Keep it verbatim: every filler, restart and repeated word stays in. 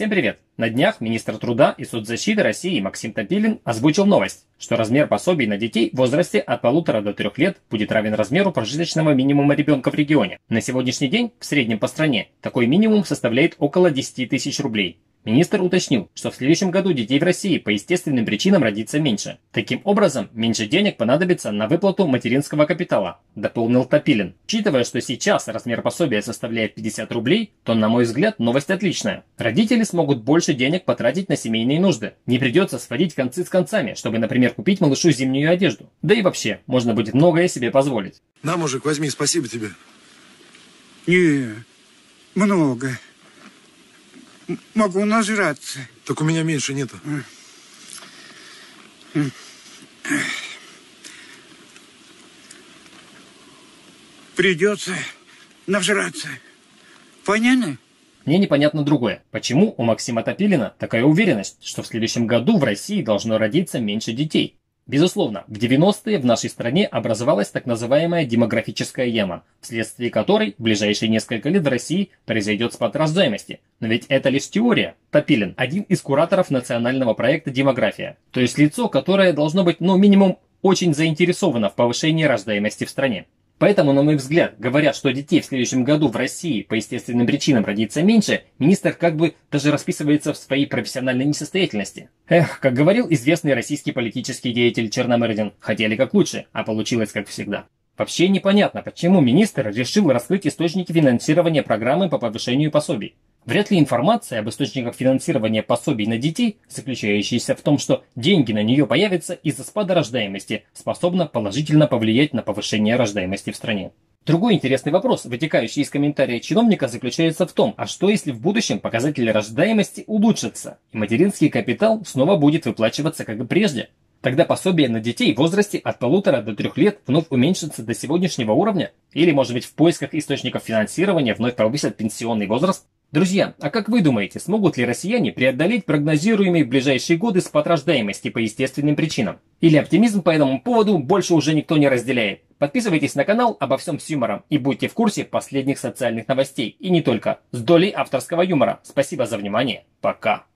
Всем привет! На днях министр труда и соцзащиты России Максим Топилин озвучил новость, что размер пособий на детей в возрасте от полутора до трех лет будет равен размеру прожиточного минимума ребенка в регионе. На сегодняшний день в среднем по стране такой минимум составляет около десяти тысяч рублей. Министр уточнил, что в следующем году детей в России по естественным причинам родится меньше. Таким образом, меньше денег понадобится на выплату материнского капитала, дополнил Топилин. Учитывая, что сейчас размер пособия составляет пятьдесят рублей, то, на мой взгляд, новость отличная. Родители смогут больше денег потратить на семейные нужды. Не придется сводить концы с концами, чтобы, например, купить малышу зимнюю одежду. Да и вообще, можно будет многое себе позволить. На, мужик, возьми, спасибо тебе. Не, много. Могу нажраться. Так у меня меньше нету. Придется нажраться. Понятно? Мне непонятно другое. Почему у Максима Топилина такая уверенность, что в следующем году в России должно родиться меньше детей? Безусловно, в девяностые в нашей стране образовалась так называемая демографическая яма, вследствие которой в ближайшие несколько лет в России произойдет спад рождаемости. Но ведь это лишь теория. Топилин – один из кураторов национального проекта «Демография», то есть лицо, которое должно быть, ну, минимум, очень заинтересовано в повышении рождаемости в стране. Поэтому, на мой взгляд, говоря, что детей в следующем году в России по естественным причинам родится меньше, министр как бы даже расписывается в своей профессиональной несостоятельности. Эх, как говорил известный российский политический деятель Черномырдин, хотели как лучше, а получилось как всегда. Вообще непонятно, почему министр решил раскрыть источники финансирования программы по повышению пособий. Вряд ли информация об источниках финансирования пособий на детей, заключающаяся в том, что деньги на нее появятся из-за спада рождаемости, способна положительно повлиять на повышение рождаемости в стране. Другой интересный вопрос, вытекающий из комментария чиновника, заключается в том, а что если в будущем показатели рождаемости улучшатся, и материнский капитал снова будет выплачиваться как и прежде? Тогда пособие на детей в возрасте от полутора до трех лет вновь уменьшится до сегодняшнего уровня? Или, может быть, в поисках источников финансирования вновь повысят пенсионный возраст? Друзья, а как вы думаете, смогут ли россияне преодолеть прогнозируемый в ближайшие годы спад рождаемости по естественным причинам? Или оптимизм по этому поводу больше уже никто не разделяет? Подписывайтесь на канал обо всем с юмором и будьте в курсе последних социальных новостей. И не только, с долей авторского юмора. Спасибо за внимание. Пока.